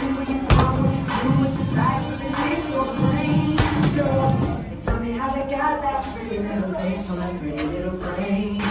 where you from, what you do, what you like, living in your brain, girl. And tell me how they got that pretty little face on that pretty little frame.